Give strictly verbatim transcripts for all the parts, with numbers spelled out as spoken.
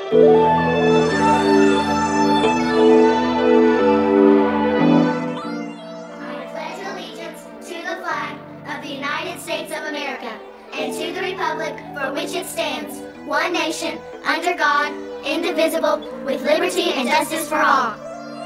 I pledge allegiance to the flag of the United States of America and to the republic for which it stands, one nation, under God, indivisible, with liberty and justice for all.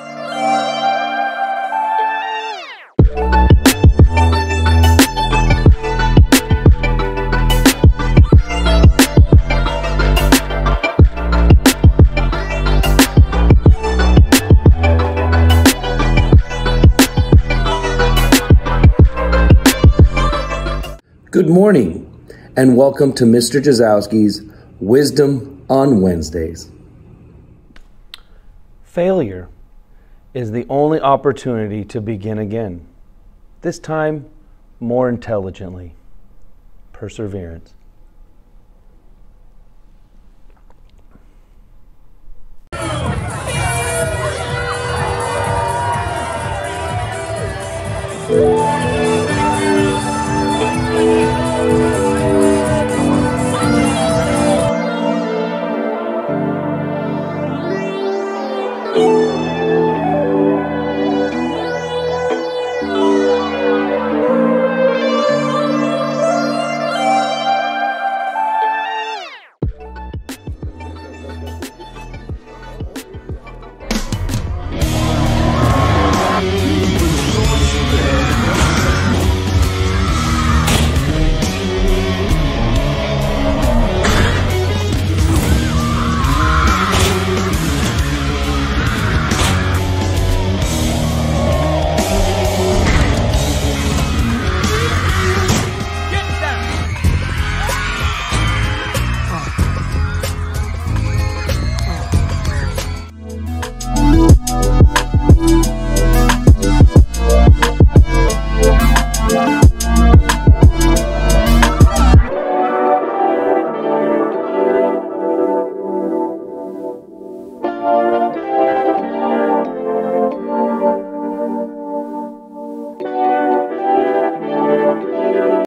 Good morning, and welcome to Mister Jazowski's Wisdom on Wednesdays. Failure is the only opportunity to begin again, this time more intelligently. Perseverance. Thank you.